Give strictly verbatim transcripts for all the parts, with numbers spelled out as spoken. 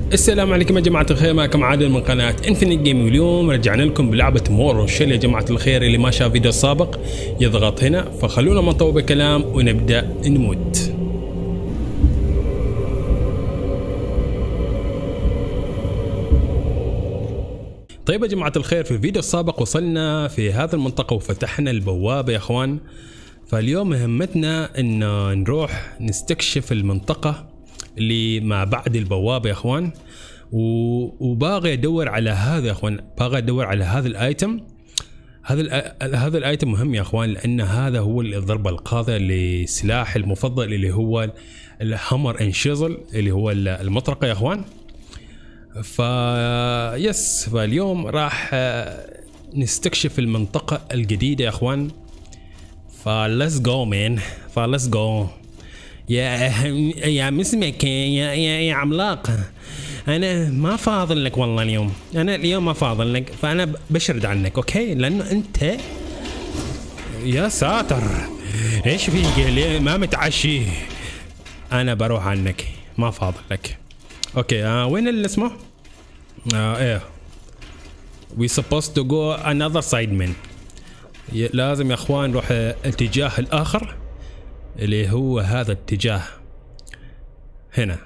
السلام عليكم يا جماعة الخير، معكم عادل من قناة انفينيت جيم. واليوم رجعنا لكم بلعبة مور شيل. يا جماعة الخير اللي ما شاف فيديو السابق يضغط هنا، فخلونا ما نطول بالكلام ونبدأ نموت. طيب يا جماعة الخير، في الفيديو السابق وصلنا في هذا المنطقة وفتحنا البوابة يا اخوان. فاليوم مهمتنا ان نروح نستكشف المنطقة اللي ما بعد البوابة يا اخوان، وباغي ادور على هذا يا اخوان، باغي ادور على هذا الايتم. هذا هذا الايتم مهم يا اخوان، لان هذا هو الضربة القاضية لسلاح المفضل اللي هو الهامر اند شيزل، اللي هو المطرقة يا اخوان. ف يس فاليوم راح نستكشف المنطقة الجديدة يا اخوان. فليتس جو مان، فليتس جو. يا يا مسمك يا يا, يا عملاق، انا ما فاضل لك والله اليوم، انا اليوم ما فاضل لك، فانا بشرد عنك اوكي، لانه انت يا ساتر ايش فيك ليه ما متعشي؟ انا بروح عنك، ما فاضل لك اوكي. آه وين اللي اسمه؟ آه ايه we supposed to go another side man. لازم يا اخوان نروح الاتجاه الاخر اللي هو هذا الاتجاه هنا،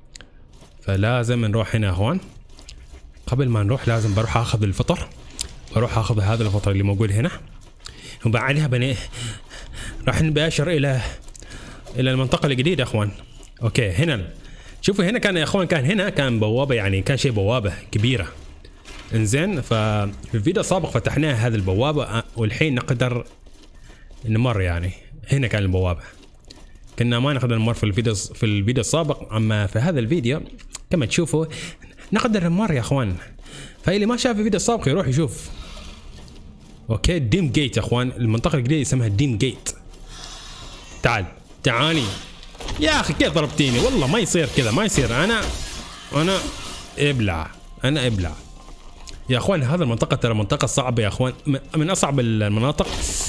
فلازم نروح هنا يا اخوان. قبل ما نروح لازم بروح اخذ الفطر، بروح اخذ هذا الفطر اللي موجود هنا، وبعدها بني راح نباشر الى الى المنطقة الجديدة يا اخوان. اوكي هنا شوفوا، هنا كان يا اخوان، كان هنا كان بوابة، يعني كان شيء بوابة كبيرة. انزين، ففي الفيديو السابق فتحناها هذه البوابة، والحين نقدر نمر. يعني هنا كان البوابة، كنا ما نقدر نمر في الفيديو في الفيديو السابق، اما في هذا الفيديو كما تشوفوا نقدر نمر يا اخوان. فاللي ما شاف الفيديو السابق يروح يشوف. اوكي ديم جيت يا اخوان، المنطقة الجديدة اسمها ديم جيت. تعال تعالي يا اخي، كيف ضربتيني؟ والله ما يصير كذا، ما يصير. انا انا ابلع، انا ابلع يا اخوان. هذا المنطقة ترى منطقة صعبة يا اخوان، من اصعب المناطق.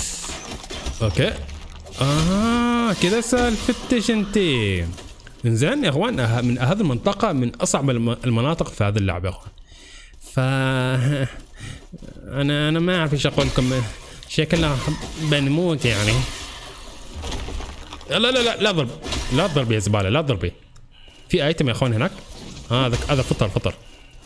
اوكي اه كذا سالفتش انتي. انزين يا اخوان، من هذه المنطقة من اصعب المناطق في هذه اللعبة يا اخوان. ف انا انا ما اعرف ايش اقول لكم، شكلها بنموت يعني. لا لا لا لا ضرب، لا تضربي يا زبالة، لا تضربي. في ايتم يا اخوان هناك، هذا آه هذا فطر فطر.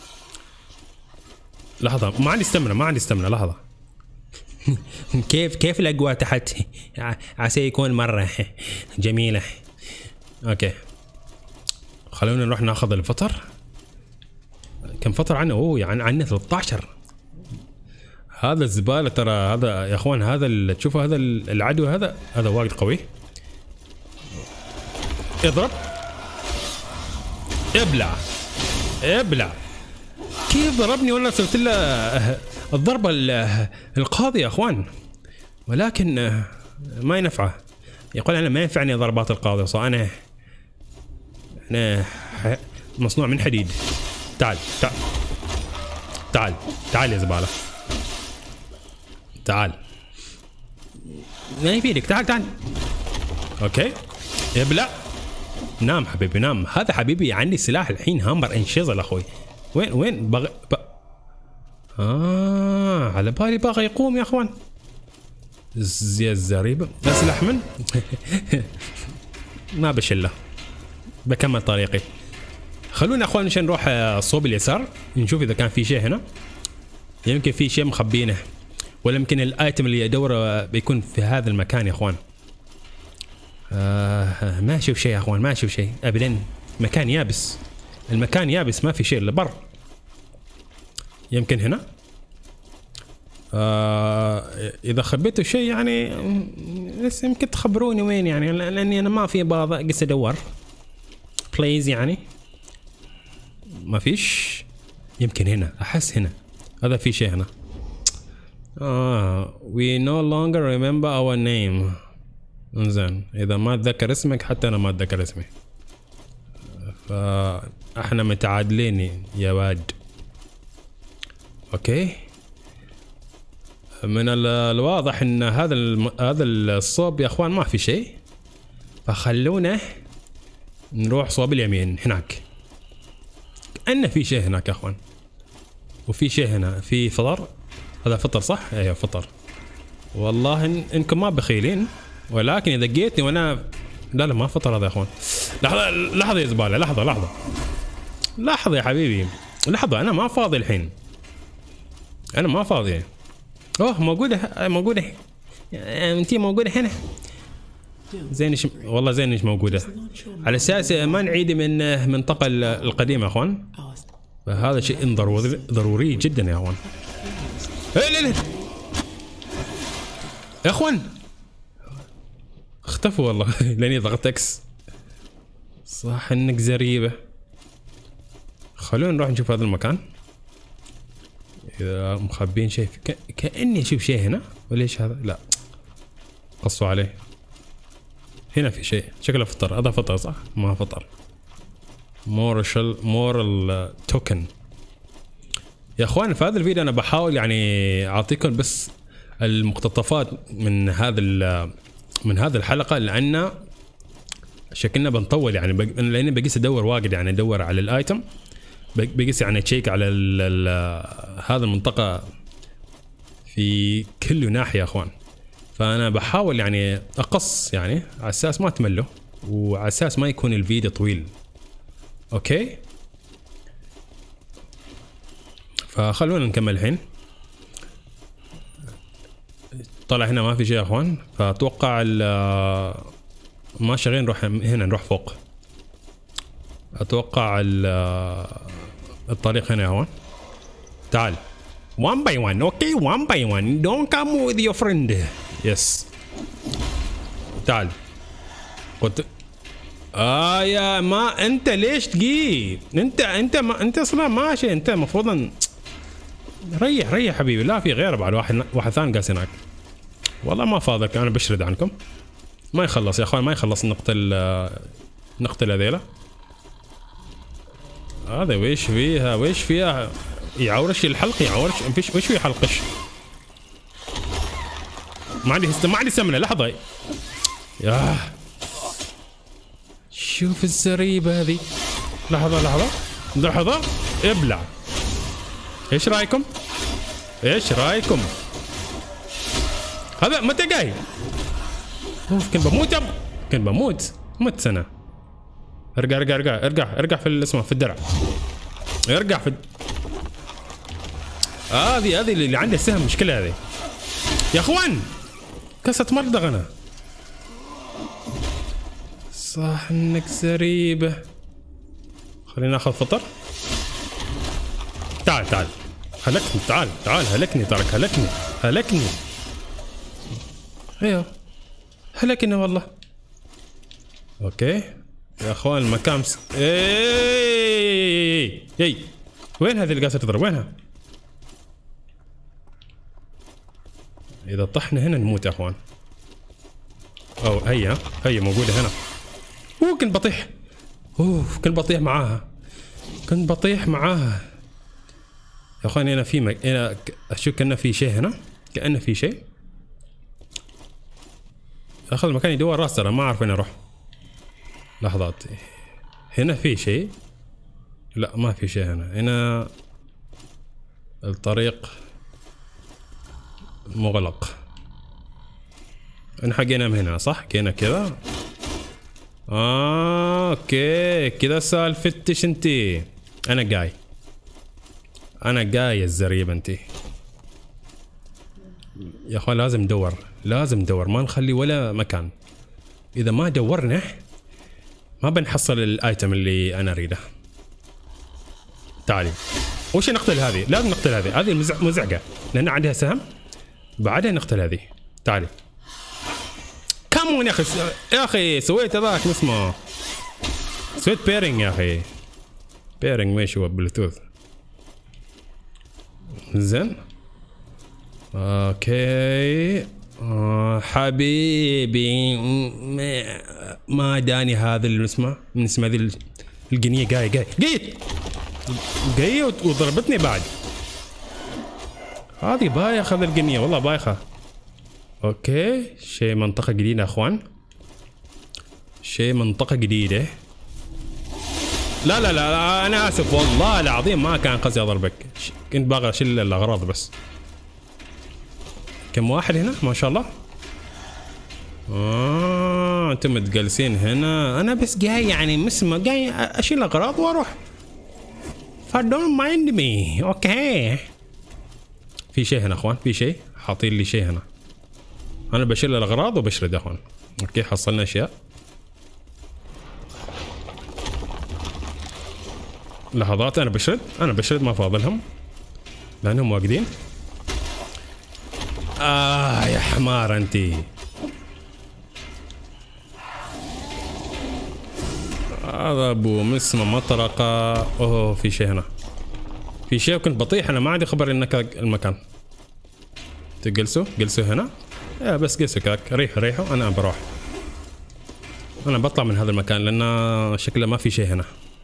لحظة ما عندي استمنة، ما عندي استمنة، لحظة. كيف كيف الاجواء تحت؟ عسى يكون مرة جميلة. اوكي خلونا نروح ناخذ الفطر. كم فطر عنه؟ اوه يعني عندنا ثلاثة عشر. هذا الزبالة ترى، هذا يا اخوان، هذا تشوفوا هذا العدو، هذا هذا وايد قوي. اضرب، ابلع ابلع. كيف ضربني وانا صرت له الضربة القاضية يا اخوان، ولكن ما ينفعه. يقول انا ما ينفعني ضربات القاضية، صح انا انا مصنوع من حديد. تعال تعال تعال تعال يا زبالة، تعال ما يفيدك، تعال تعال. اوكي ابلع، نام حبيبي نام. هذا حبيبي عندي سلاح الحين، هامر اند شيزل اخوي. وين وين بغ... ب... اه على بالي باغي يقوم يا اخوان. زي الزريبه اسلح من ما بشله، بكمل طريقي. خلونا يا اخوان عشان نروح صوب اليسار، نشوف اذا كان في شيء هنا. يمكن في شيء مخبينه، ولا يمكن الايتم اللي ادوره بيكون في هذا المكان يا اخوان. آه ما اشوف شيء يا اخوان، ما اشوف شيء ابدا. مكان يابس، المكان يابس، ما في شيء الا بر. يمكن هنا آه اذا خبيتوا شيء يعني بس يمكن تخبروني وين، يعني لاني انا ما في بعض قصة ادور بليز يعني. ما فيش، يمكن هنا، احس هنا هذا في شيء هنا. اه we no longer remember our name. انزين اذا ما اتذكر اسمك حتى انا ما اتذكر اسمي، فاحنا متعادلين يا واد. اوكي من الواضح ان هذا الم... هذا الصوب يا اخوان ما في شيء، فخلونا نروح صوب اليمين هناك. كأنه في شيء هناك يا اخوان، وفي شيء هنا، في فطر. هذا فطر صح؟ ايوه فطر. والله إن انكم ما بخيلين، ولكن اذا جيتني وانا لا لا ما فطر هذا يا اخوان. لحظه لحظه يا زباله، لحظه لحظه لحظه يا حبيبي، لحظه انا ما فاضي الحين، انا ما فاضي. اوه موجوده موجوده انتي موجوده هنا. زينش والله زينش موجوده، على اساس ما نعيد من المنطقه القديمه يا اخوان. فهذا شيء ضروري ضروري جدا يا اخوان. لا لا يا اخوان اختفوا والله لاني ضغطت اكس. صح انك زريبه. خلونا نروح نشوف هذا المكان اذا مخبين شيء. ك... كاني اشوف شيء هنا ولا ايش هذا؟ لا قصوا عليه. هنا في شيء شكله فطر. هذا فطر صح؟ ما فطر. مورشل مورال توكن. يا اخوان في هذا الفيديو انا بحاول يعني اعطيكم بس المقتطفات من هذا من هذه الحلقه، لان شكلنا بنطول يعني بق... لاني بقيس ادور واجد يعني ادور على الايتم، بقيس يعني تشيك على ال ال هذا المنطقه في كل ناحيه يا اخوان. فانا بحاول يعني اقص يعني على اساس ما تملوا، وعلى اساس ما يكون الفيديو طويل. اوكي فخلونا نكمل الحين. طلع هنا ما في شيء يا اخوان، فاتوقع ما شغالين. نروح هنا نروح فوق. اتوقع الطريق هنا يا اخوان. تعال one by one. اوكي one by one. don't come with your friend. يس تعال. قلت اه يا ما انت ليش تجي؟ انت انت ما انت اصلا ماشي. انت المفروض ان ريح ريح حبيبي. لا في غيره بعد، واحد واحد ثاني قاس هناك. والله ما فاضلك انا بشرد عنكم. ما يخلص يا اخوان ما يخلص. نقتل نقتل هذيلا. هذا ويش فيها ويش فيها يعورش الحلق يعورش. فيش ويش فيه حلقش. ما عندي ما عندي سمنه. لحظه ياه شوف الزريبه هذه. لحظه لحظه لحظه ابلع. ايش رايكم؟ ايش رايكم؟ هذا متى جاي؟ اوف كنت بموت يب كنت بموت مت سنه. ارجع ارجع ارجع ارجع ارجع في اسمه في الدرع. ارجع في هذه هذه اللي عندها سهم. مشكله هذه يا اخوان. كاسة مردغ انا. صح انك زريبه. خلينا ناخذ فطر. تعال تعال هلكني. تعال تعال هلكني. ترك هلكني هلكني. ايوه هلكني والله. اوكي يا اخوان المكان مس... اي اي وين هذه اللي قاعده تضرب؟ وينها؟ اذا طحنا هنا نموت يا اخوان. او هيا هيا موجوده هنا. اوه كنت بطيح. اوه كنت بطيح معاها. كنت بطيح معاها يا اخوان. هنا في مك... هنا اشوف كأنه في شيء هنا. كأنه في شيء. اخذ المكان يدور راس. ترى ما اعرف وين اروح. لحظات هنا في شيء. لا ما في شيء هنا. هنا الطريق مغلق. انحقينا من هنا صح؟ كينا كذا. آه اوكي كذا سالفتش انتي. انا جاي انا جاي الزريب انتي يا اخوان. لازم ندور لازم ندور. ما نخلي ولا مكان. اذا ما دورنا ما بنحصل الايتم اللي انا اريده. تعالي وش نقتل هذه. لازم نقتل هذه. هذه مزعجه لان عندها سهم. بعدها نقتل هذه. تعالي كمون يا اخي. يا اخي سويت هذاك اسمه سويت بيرنج يا اخي. بيرنج ماشي هو بلوتوث. زين اوكي. آه حبيبي ما داني هذا اللي اسمه من اسمه هذه القنيه. جاي جاي جيت جاي وضربتني بعد. هذه بايخه هذه القنيه والله بايخه. اوكي شيء منطقه جديده يا اخوان. شيء منطقه جديده. لا لا لا انا اسف والله العظيم ما كان قصدي اضربك، كنت باغي اشيل الاغراض بس. كم واحد هنا ما شاء الله. اه انتم متجلسين هنا، انا بس جاي يعني مسمى جاي اشيل اغراض واروح. فدون مايند مي. اوكي في شيء هنا اخوان، في شيء حاطين لي شيء هنا. انا بشيل الاغراض وبشرد يا اخوان. اوكي حصلنا اشياء. لحظات انا بشرد، انا بشرد ما فاضلهم لانهم واقدين. اه يا حمار انتي. هذا ابو مسمى مطرقه. اوه في شيء هنا، في شيء كنت بطيح انا ما عندي خبر انك المكان. تجلسوا جلسوا هنا يا بس جلسوا كاك. ريحوا ريحوا انا بروح، انا بطلع من هذا المكان لان شكله ما في شيء هنا.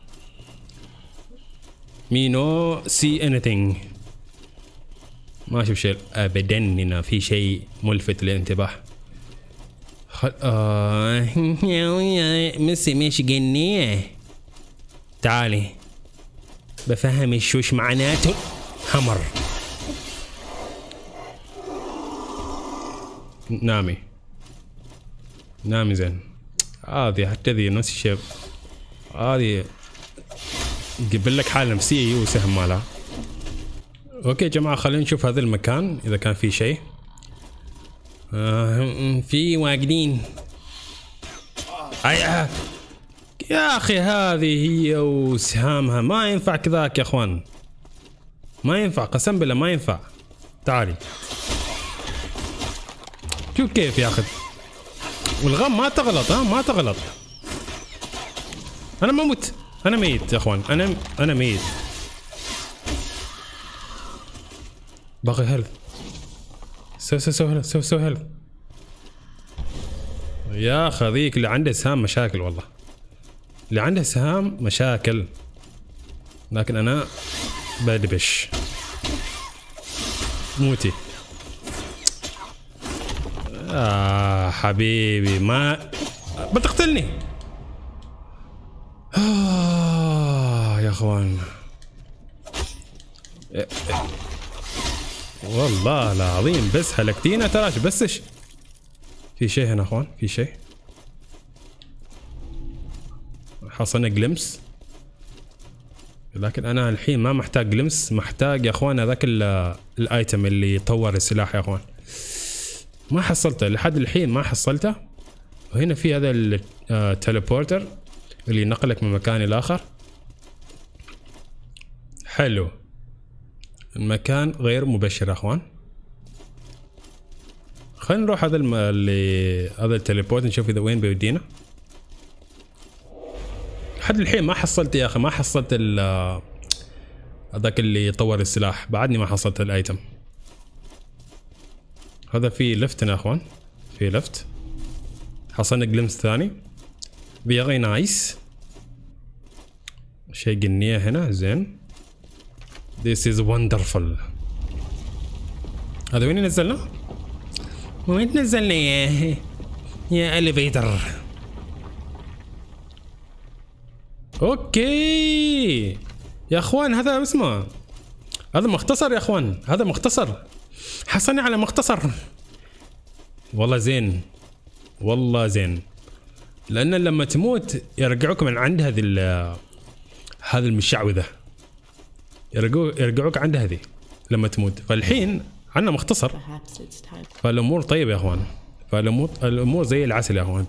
مي نو سي انيثينج. ما اشوف شيء ابدا هنا في شيء ملفت للانتباه. خل... آه... ميسي ماشي جنيه. تعالي بفهم الشوش معناته همر. نامي نامي زين. هذه حتى ذي نفس الشيء، هذه تجيب لك حالة نفسية وسهم مالها. اوكي يا جماعة خلينا نشوف هذا المكان اذا كان في شيء. آه في واقدين. آه. يا اخي هذه هي وسهامها ما ينفع كذاك يا اخوان، ما ينفع قسم بالله ما ينفع. تعالي شوف كيف ياخذ والغم ما تغلط. ها ما تغلط. انا ما مت، انا ميت يا اخوان، انا انا ميت. باقي هيلث. سو سو سو هيلث سو سو هيلث. يا اخي ذيك اللي عنده سهام مشاكل والله، اللي عنده سهام مشاكل. لكن انا بدبش. موتي. آه حبيبي ما بتقتلني. آه يا اخوان والله العظيم بس هلكتينا تراش. بسش في شيء هنا اخوان، في شيء. حصلنا جلمس، لكن انا الحين ما محتاج جلمس، محتاج يا اخوان هذاك الايتم اللي يطور السلاح يا اخوان. ما حصلته لحد الحين ما حصلته. وهنا في هذا التليبورتر اللي ينقلك من مكان الى اخر. حلو. المكان غير مبشر يا اخوان. خلينا نروح هذا الم... اللي هذا التليبورت نشوف اذا وين بيودينا. لحد الحين ما حصلت يا اخي، ما حصلت ال هذاك اللي يطور السلاح، بعدني ما حصلت الايتم. هذا في لفت يا اخوان، في لفت. حصلنا جلمس ثاني فيري نايس. شيء جنيه هنا زين. This is wonderful. هذا وين نزلنا؟ وين نزلنا يا يا اليفيتر؟ اوكي يا اخوان هذا اسمه، هذا مختصر يا اخوان، هذا مختصر. حصلنا على مختصر والله زين، والله زين. لان لما تموت يرجعوك من عند هذه هذه المشعوذه، يرجعوك يرجعوك عند هذه لما تموت. فالحين عندنا مختصر، فالامور طيبه يا اخوان، فالامور الامور زي العسل يا اخوان.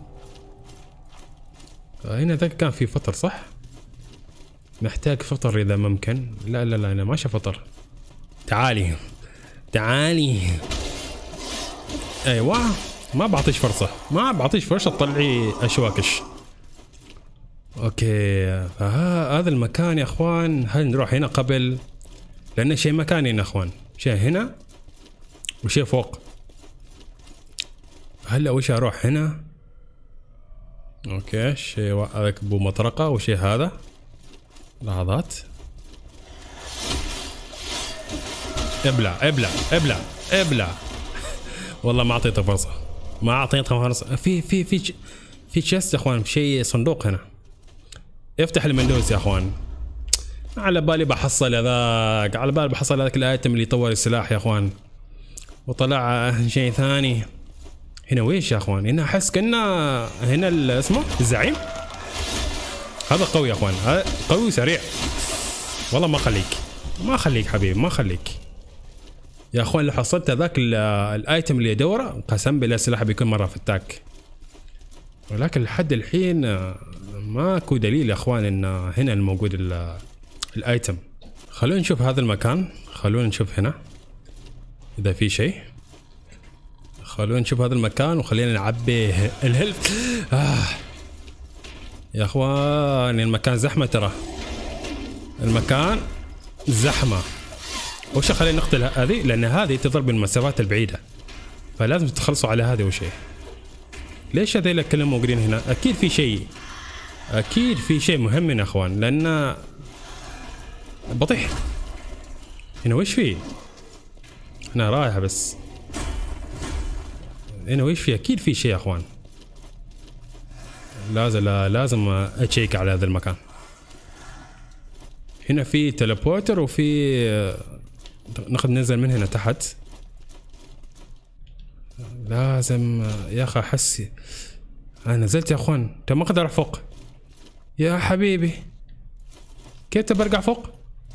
هنا ذاك كان في فطر صح؟ محتاج فطر اذا ممكن. لا لا لا انا ماشي فطر. تعالي تعالي. ايوه ما بعطيش فرصه، ما بعطيش فرصه تطلعي اشواكش. اوكي هذا المكان يا اخوان. هل نروح هنا قبل؟ لان شيء مكاني هنا اخوان، شيء هنا وشيء فوق. هلا وش اروح هنا؟ اوكي شيء هذاك ابو مطرقه وشيء هذا. لحظات. ابلع ابلع ابلع ابلع. والله ما اعطيته فرصه، ما اعطيته فرصه. في في في في تشيست يا اخوان، شيء صندوق هنا. افتح المندوز يا اخوان. على بالي بحصل هذاك، على بالي بحصل هذاك الايتم اللي يطور السلاح يا اخوان، وطلع شيء ثاني. هنا ويش يا اخوان؟ هنا احس كنا هنا اسمه الزعيم. هذا قوي يا اخوان، هذا قوي وسريع والله. ما خليك ما خليك حبيبي، ما خليك يا اخوان. لو حصلت هذاك الايتم اللي ادوره قسم بالله السلاح بيكون مره فتاك، ولكن لحد الحين ماكو دليل يا اخوان ان هنا الموجود الايتم. خلونا نشوف هذا المكان، خلونا نشوف هنا اذا في شيء. خلونا نشوف هذا المكان وخلينا نعبي الهيلث. آه. يا اخوان المكان زحمه، ترى المكان زحمه. وش خلينا نقتل هذه لان هذه تضرب من المسافات البعيده، فلازم تخلصوا على هذه وشيء. ليش هذيلا كلهم موجودين هنا؟ اكيد في شيء، اكيد في شيء مهم يا اخوان، لان بطيح هنا. وش فيه؟ هنا رايحه بس هنا وش فيه؟ اكيد في شيء يا اخوان. لازم لازم اتشيك على هذا المكان. هنا في تليبورتر وفي نقدر ننزل من هنا تحت. لازم يا اخي احس انا نزلت يا اخوان. انت ما اقدر اروح فوق يا حبيبي. كيف برجع فوق؟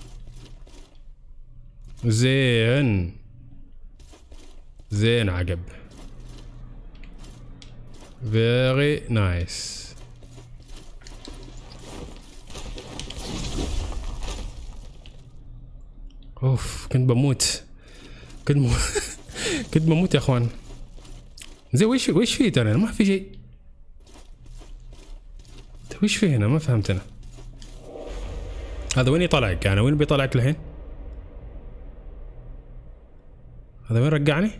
زين زين عقب. very nice. اوف كنت بموت، كنت م... كنت بموت يا اخوان. زي وش وش في؟ ترى ما في شيء. وش في هنا؟ ما فهمت انا. هذا وين يطلعك؟ انا وين بيطلعك الحين؟ هذا وين رجعني؟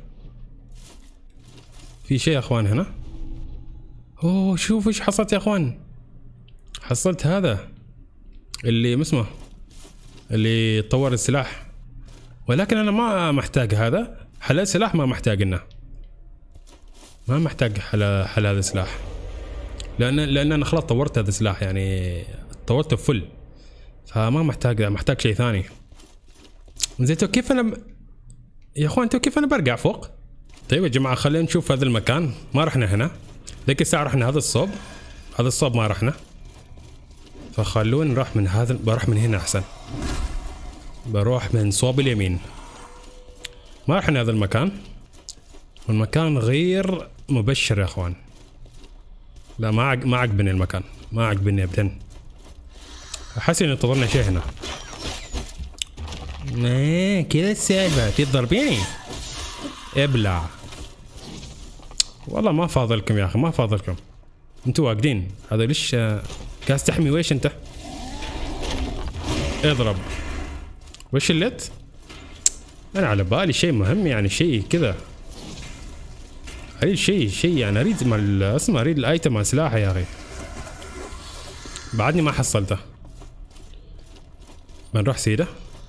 في شيء يا اخوان هنا. اوه شوف ايش حصلت يا اخوان. حصلت هذا اللي اسمه اللي طور السلاح، ولكن انا ما محتاج هذا. حل السلاح ما محتاج لنا، ما محتاج حل حل هذا السلاح، لان لان انا خلاص طورت هذا السلاح، يعني طورته فل، فما محتاج محتاج شيء ثاني. زين تو كيف انا ب... يا اخوان تو كيف انا برجع فوق؟ طيب يا جماعه خلينا نشوف هذا المكان. ما رحنا هنا ذيك الساعه، رحنا هذا الصوب، هذا الصوب ما رحنا، فخلونا نروح من هذا. بروح من هنا احسن، بروح من صوب اليمين. ما رحنا هذا المكان، والمكان غير مبشر يا اخوان. لا ما عج... ما عجبني المكان، ما عجبني ابدا. احس ان انتظرنا شيء هنا. ما كذا السالفه تضربيني ابلع. والله ما فاضلكم يا اخي، ما فاضلكم. انتوا واقدين هذا ليش قاعد تحمي؟ ويش انت؟ اضرب. وش اللت؟ انا على بالي شيء مهم، يعني شيء كذا. اريد شيء شيء يعني اريد مال اسمه، اريد الايتم مال سلاحه يا اخي. بعدني ما حصلته. بنروح سيده،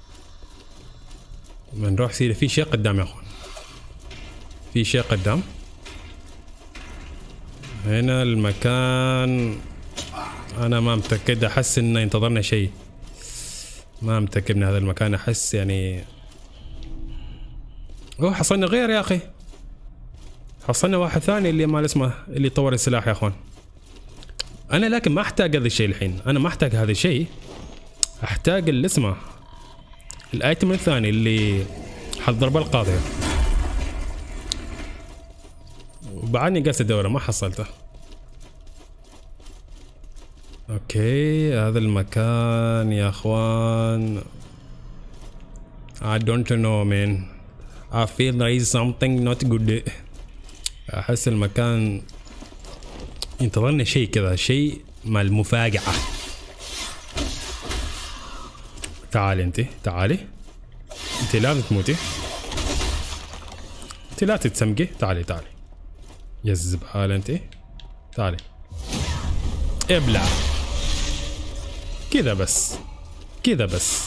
بنروح سيده. في شيء قدام يا اخوان، في شيء قدام. هنا المكان انا ما متاكد، احس انه ينتظرنا شيء. ما متاكد من هذا المكان، احس يعني. اوه حصلنا غير يا اخي، حصلنا واحد ثاني اللي مال اسمه اللي طور السلاح يا اخوان. انا لكن ما احتاج هذا الشيء الحين، انا ما احتاج هذا الشيء. احتاج اللي اسمه الايتم الثاني اللي حط ضربه القاضيه. وبعدني قاعد ادوره ما حصلته. اوكي هذا المكان يا اخوان. I don't know man. I feel there is something not good. احس المكان ينتظرنا شيء كذا، شيء مع المفاجأة. تعالي انت، تعالي انت، لازم تموتي، انت لا تتسمقي. تعالي تعالي يا الزبالة انت، تعالي ابلع كذا بس، كذا بس.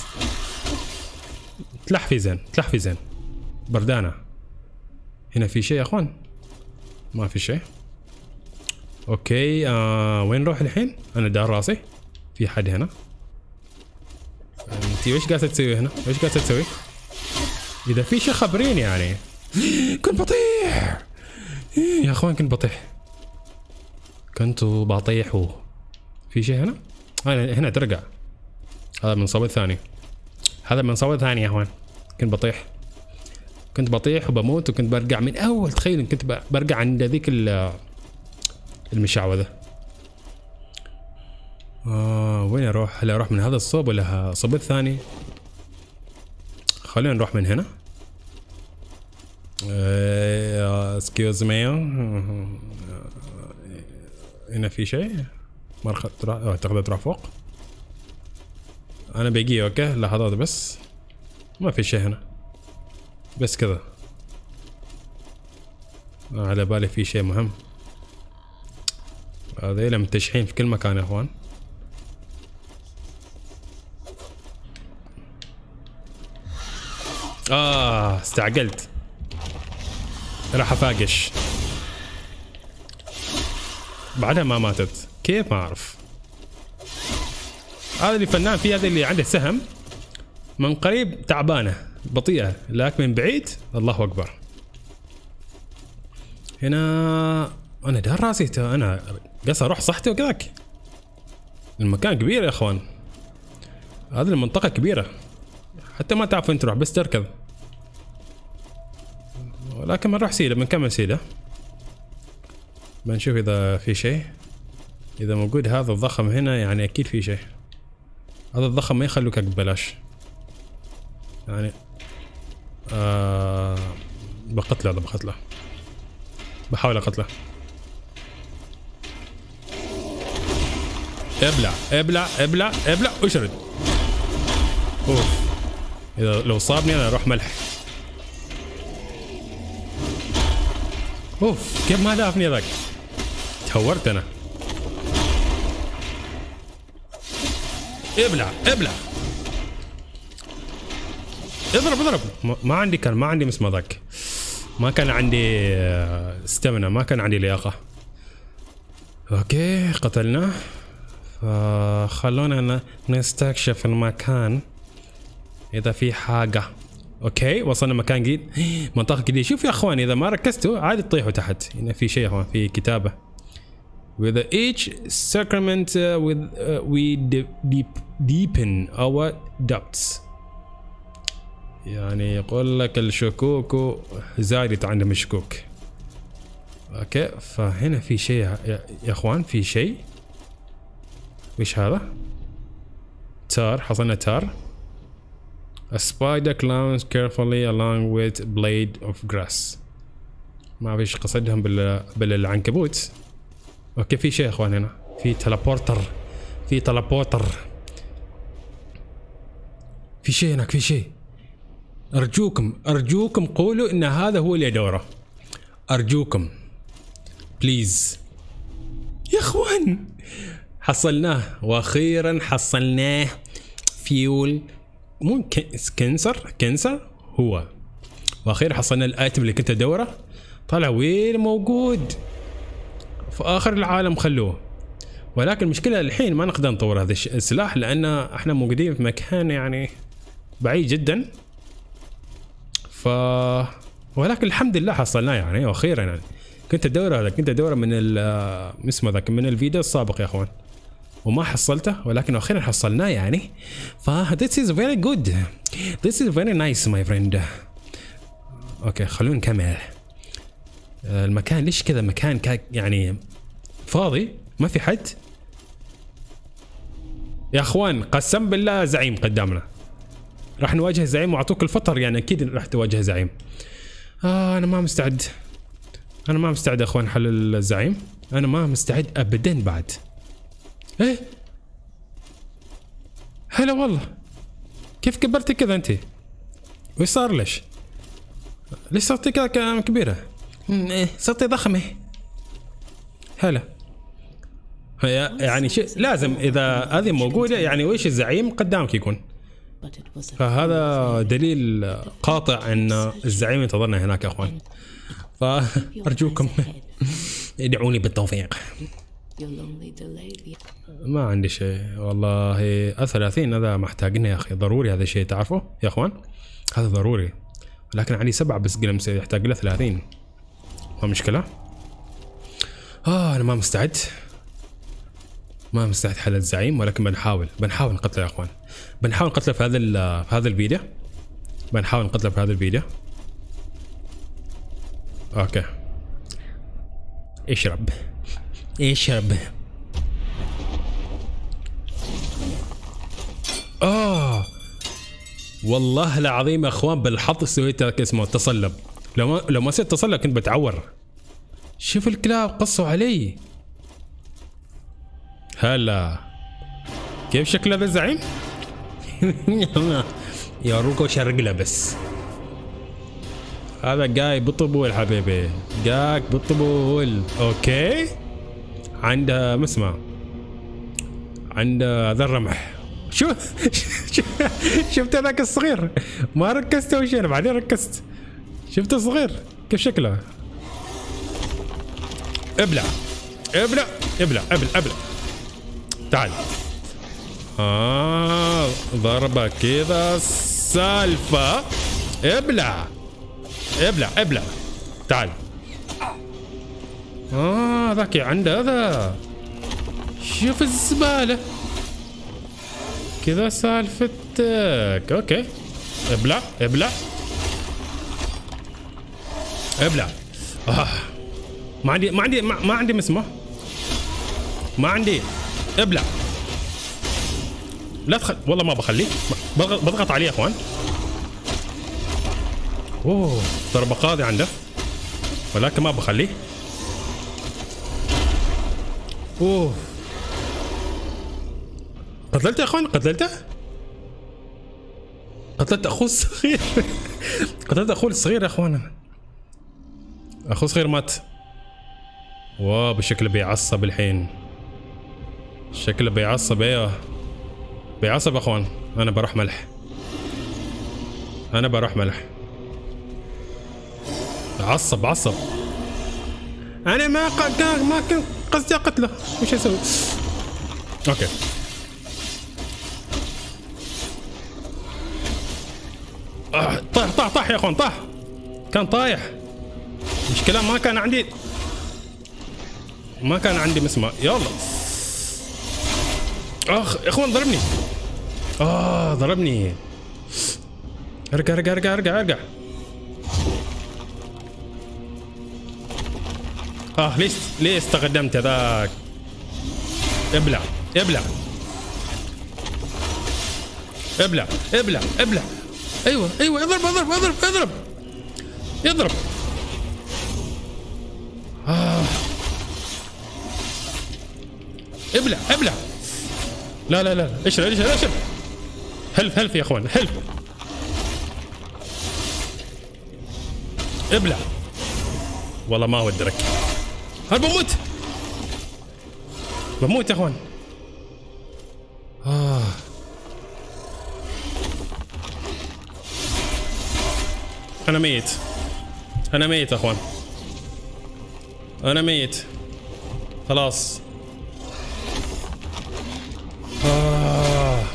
تلحفي زين، تلحفي زين. بردانة. هنا في شيء يا اخوان؟ ما في شيء. اوكي آه وين نروح الحين؟ انا دار راسي. في حد هنا؟ انتي وش قاعدة تسوي هنا؟ وش قاعدة تسوي؟ اذا في شيء خبريني يعني. كنت بطيح يا اخوان، كنت بطيح، كنت بطيح. و في شيء هنا؟ هنا هنا ترقع. هذا من صوب ثاني، هذا من صوب ثاني يا اخوان. كنت بطيح، كنت بطيح وبموت، وكنت برجع من اول. تخيل كنت برجع عند ذيك المشعوذة. آه وين اروح؟ هل اروح من هذا الصوب ولا الصوب الثاني؟ خلينا نروح من هنا. اسكيوز مي، هنا في شيء؟ مرخص تروح، تقدر تروح فوق. انا بقي اوكي لحظات بس، ما في شيء هنا بس كذا. على بالي في شيء مهم. هذيلا متشحين في كل مكان يا اخوان. اه استعجلت، راح افاقش. بعدها ما ماتت، كيف ما اعرف. هذا اللي فنان فيه، هذا اللي عنده سهم من قريب تعبانه بطيئه، لكن من بعيد الله اكبر. هنا انا دار راسي، انا قصة اروح صحتي وكذاك. المكان كبير يا اخوان، هذه المنطقة كبيرة حتى ما تعرف وين تروح، بس تركض. ولكن بنروح سيلة، بنكمل سيلة، بنشوف اذا في شيء. اذا موجود هذا الضخم هنا يعني اكيد في شيء. هذا الضخم ما يخلوك ببلاش يعني. آه بقتله، هذا بقتله، بحاول اقتله. ابلع ابلع ابلع ابلع واشرد. اوف، اذا لو صابني انا اروح ملح. اوف كيف ما دافني ذاك، تهورت انا. ابلع ابلع اضرب اضرب. ما عندي كان ما عندي مسمى ذاك، ما كان عندي ستامنا، ما كان عندي لياقة. اوكي قتلناه. فخلونا نستكشف المكان اذا في حاجة. اوكي وصلنا مكان جديد، منطقة جديدة. شوف يا اخوان اذا ما ركزتوا عادي تطيحوا تحت. هنا في شيء يا اخوان، في كتابة. With each sacrament uh, with uh, we deep, deepen our doubts. يعني يقول لك الشكوك زايدة عندهم الشكوك. اوكي فهنا في شيء يا اخوان، في شيء. وش هذا؟ تار، حصلنا تار. A spider climbs carefully along with blade of grass. ما فيش قصدهم بال بالعنكبوت. اوكي في شيء يا اخوان هنا، في تلابورتر، في تلابورتر، في شيء هناك، في شيء. ارجوكم ارجوكم قولوا ان هذا هو اللي ادوره، ارجوكم بليز يا اخوان. حصلناه واخيرا حصلناه. فيول مو كنسر، كنسر هو. واخيرا حصلنا الايتم اللي كنت ادوره. طلع وين موجود في اخر العالم، خلوه. ولكن المشكله الحين ما نقدر نطور هذا السلاح لان احنا موجودين في مكان يعني بعيد جدا. ف ولكن الحمد لله حصلناه يعني واخيرا. يعني كنت ادور هذا، كنت ادوره من ال اسمه ذاك من الفيديو السابق يا اخوان وما حصلته، ولكن اخيرا حصلناه يعني. ف this is very good, this is very nice my friend. اوكي خلونا نكمل. المكان ليش كذا مكان يعني فاضي ما في حد يا اخوان؟ قسم بالله زعيم قدامنا، راح نواجه زعيم واعطوك الفطر يعني اكيد راح تواجه زعيم. آه انا ما مستعد، انا ما مستعد يا اخوان حل الزعيم، انا ما مستعد ابدا بعد. ايه هلا والله، كيف كبرتي كذا انت؟ وش صار ليش؟ ليش صرتي كذا كبيرة؟ ايه صرتي ضخمة. هلا يعني شيء لازم اذا هذه موجودة يعني وش الزعيم قدامك يكون. فهذا دليل قاطع ان الزعيم ينتظرنا هناك يا اخوان. فارجوكم ادعوني بالتوفيق. ما عندي شيء والله. ثلاثين هذا محتاجينه يا اخي، ضروري هذا الشيء تعرفه يا اخوان، هذا ضروري. لكن عندي سبعة بس قلمس يحتاج له ثلاثين، ما مشكلة. اه انا ما مستعد، ما مستعد حل الزعيم، ولكن بنحاول بنحاول نقتله يا اخوان، بنحاول نقتله في هذا في هذا الفيديو، بنحاول نقتله في هذا الفيديو. اوكي اشرب اشرب. اه والله العظيم يا اخوان بالحظ سويت اسمه تصلب، لو ما لو ما سويت تصلب كنت بتعور. شوف الكلاب قصوا علي. هلا كيف شكل هذا الزعيم؟ يا روكو شرقله بس. هذا جاي بالطبول حبيبي، جاك بالطبول. اوكي عنده مسمى، عنده ذا الرمح. شوف شفت هذاك الصغير ما ركزت اول شيء، بعدين ركزت. شفت الصغير كيف شكله؟ ابلع ابلع ابلع ابلع ابلع. تعال. اه ضربة كذا سالفة. ابلع ابلع ابلع. تعال. اه ذاك عنده هذا. شوف الزبالة كذا سالفتك. اوكي ابلع ابلع ابلع. آه. ما عندي ما عندي ما, ما عندي مسمى، ما عندي. ابلع. لا تخل... والله ما بخليه، بضغط, بضغط عليه يا اخوان. اوه ضربة قاضية عنده، ولكن ما بخليه. اوه قتلته يا اخوان، قتلته قتلت اخوه الصغير. قتلت اخوه الصغير يا اخوان، اخوه الصغير مات. واو بشكله بيعصب الحين، شكله بيعصب. ايوه بيعصب يا اخوان. انا بروح ملح، انا بروح ملح. عصب عصب. انا ما ق... ما كنت قصدي اقتله، وش اسوي؟ اوكي آه طاح طاح طاح يا اخوان، طاح. كان طايح. مشكلة ما كان عندي ما كان عندي مسمى. يلا اخ يا اخوان ضربني. اه ضربني. ارجع ارجع ارجع ارجع ارجع. اه ليش ليه استخدمت هذاك؟ ابلع ابلع ابلع ابلع ابلع. ايوه ايوه اضرب اضرب اضرب اضرب اضرب. آه. ابلع ابلع. لا لا لا اشرب اشرب اشرب. هلف هلف يا اخوان هلف. ابلع. والله ما ودي اركب. هل بموت؟ بموت يا اخوان. آه. انا ميت، انا ميت يا اخوان، انا ميت خلاص. آه.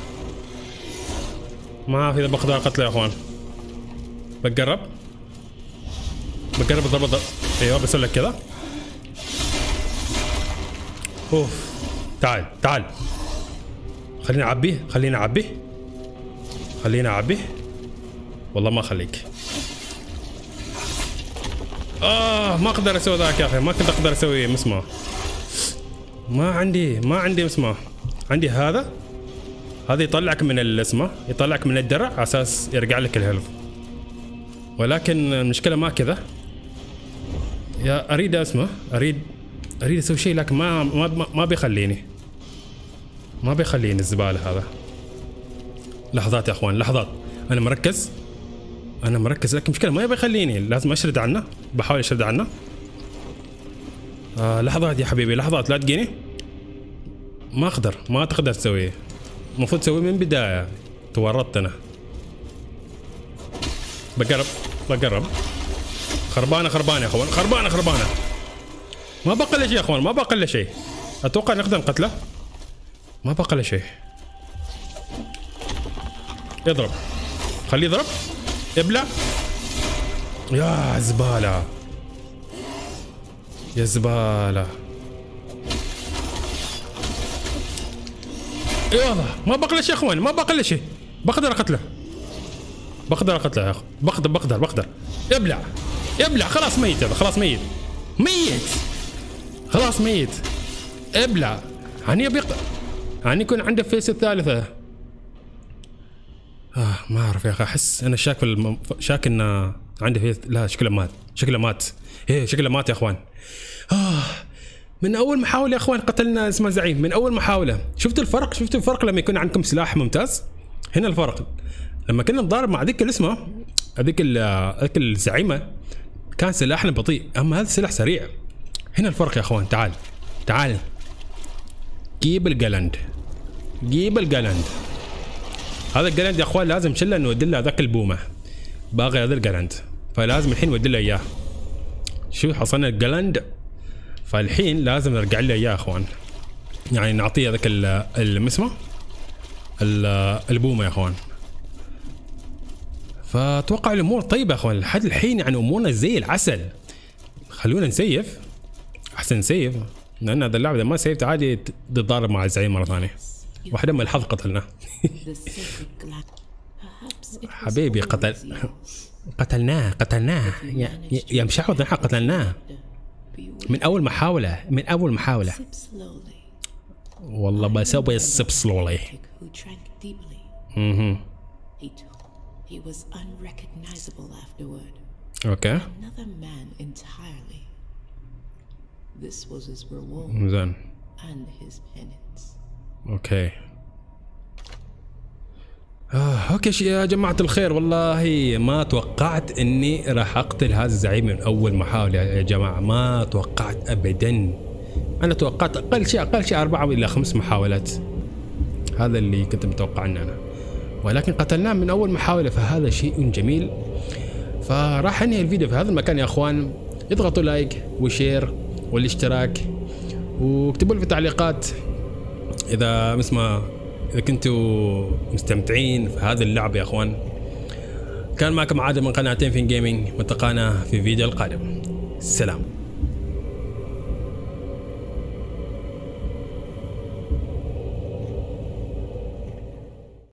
ما اعرف اذا بقدر قتله يا اخوان. بتقرب بتقرب الضربة ضرب. ايوه بسوي لك كذا. اوف تعال تعال. خليني اعبيه خليني اعبيه خليني اعبيه. والله ما اخليك. اه ما اقدر اسوي ذاك يا اخي، ما كنت اقدر اسوي مسمار. ما عندي ما عندي مسمار. عندي هذا هذا يطلعك من الاسمه، يطلعك من الدرع على اساس يرجع لك الهيلث، ولكن المشكله ما كذا. يا اريد اسمه اريد اريد اسوي شيء، لكن ما ما ما بيخليني ما بيخليني الزباله هذا. لحظات يا اخوان لحظات. انا مركز انا مركز لكن مشكله ما يبي يخليني، لازم اشرد عنه. بحاول اشرد عنه. آه لحظات يا حبيبي لحظات، لا تجيني. ما اقدر ما تقدر تسويه، المفروض تسويه من بدايه. تورطت انا. بقرب بقرب. خربانه خربانه يا اخوان، خربانه خربانه. ما بقى الا شيء يا اخوان، ما بقى الا شيء. اتوقع نقدر نقتله. ما بقى له شيء. يضرب، خليه يضرب. ابلع. يا زباله يا زباله. يلا ما بقى له شيء يا اخوان، ما بقى له شيء. بقدر اقتله، بقدر اقتله يا اخو، بقدر بقدر بقدر. ابلع ابلع. خلاص ميت هذا، خلاص ميت ميت خلاص ميت. ابلع. هني ابي هني يكون عنده فيس الثالثة. آه ما اعرف يا اخي، احس انا شاك في الم... شاك انه عنده فيس. لا شكله مات، شكله مات. ايه شكله مات يا اخوان. آه من اول محاولة يا اخوان قتلنا اسمه زعيم، من اول محاولة. شفتوا الفرق؟ شفتوا الفرق لما يكون عندكم سلاح ممتاز؟ هنا الفرق. لما كنا نضارب مع ذيك الاسمه، هذيك هذيك الزعيمة، كان سلاحنا بطيء، اما هذا السلاح سريع. هنا الفرق يا اخوان. تعال تعال جيب الجلند، جيب الجلند. هذا الجلند يا اخوان لازم شله نودي له ذاك البومه. باغي هذا الجلند، فلازم الحين نودي له اياه. شوف حصلنا الجلند، فالحين لازم نرجع له اياه يا اخوان. يعني نعطيه ذاك المسمى البومه يا اخوان. فاتوقع الامور طيبه يا اخوان لحد الحين، يعني امورنا زي العسل. خلونا نسيف، احسن نسيف، لان هذا اللاعب اذا ما سيفت عادي تتضارب مع الزعيم مره ثانيه. واحده من الحظ قتلناه. حبيبي قتل قتلناه قتلناه يا, يا مشعوذ، نحن قتلناه من اول محاوله، من اول محاوله. والله بسوي السب سلولي. اها He was unrecognizable afterward. Okay. Another man entirely. This was his reward. زين. And his penance. اوكي. آه، اوكي يا جماعة الخير، والله ما توقعت اني راح اقتل هذا الزعيم من اول محاولة يا جماعة، ما توقعت ابدا. انا توقعت اقل شيء اقل شيء اربعة الى خمس محاولات. هذا اللي كنت متوقع انا. ولكن قتلناه من اول محاولة، فهذا شيء جميل. فراح انهي الفيديو في هذا المكان يا اخوان. اضغطوا لايك وشير والاشتراك، واكتبوا لي في التعليقات اذا اسمه اذا كنتوا مستمتعين في هذه اللعبة يا اخوان. كان معكم عادل من قناة تين فين جيمنج، والتقانا في الفيديو القادم. سلام.